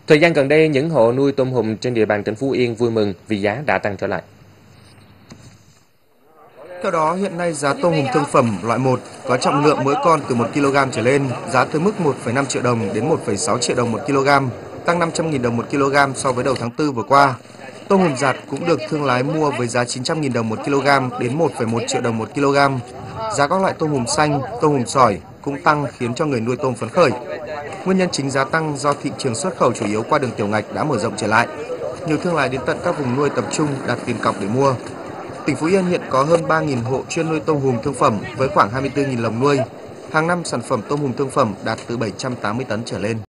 Thời gian gần đây, những hộ nuôi tôm hùm trên địa bàn tỉnh Phú Yên vui mừng vì giá đã tăng trở lại. Theo đó, hiện nay giá tôm hùm thương phẩm loại 1 có trọng lượng mỗi con từ 1 kg trở lên, giá từ mức 1,5 triệu đồng đến 1,6 triệu đồng 1 kg, tăng 500.000 đồng 1 kg so với đầu tháng 4 vừa qua. Tôm hùm giạt cũng được thương lái mua với giá 900.000 đồng 1 kg đến 1,1 triệu đồng 1 kg. Giá các loại tôm hùm xanh, tôm hùm sỏi cũng tăng khiến cho người nuôi tôm phấn khởi. Nguyên nhân chính giá tăng do thị trường xuất khẩu chủ yếu qua đường tiểu ngạch đã mở rộng trở lại. Nhiều thương lái đến tận các vùng nuôi tập trung đặt tiền cọc để mua. Tỉnh Phú Yên hiện có hơn 3.000 hộ chuyên nuôi tôm hùm thương phẩm với khoảng 24.000 lồng nuôi. Hàng năm sản phẩm tôm hùm thương phẩm đạt từ 780 tấn trở lên.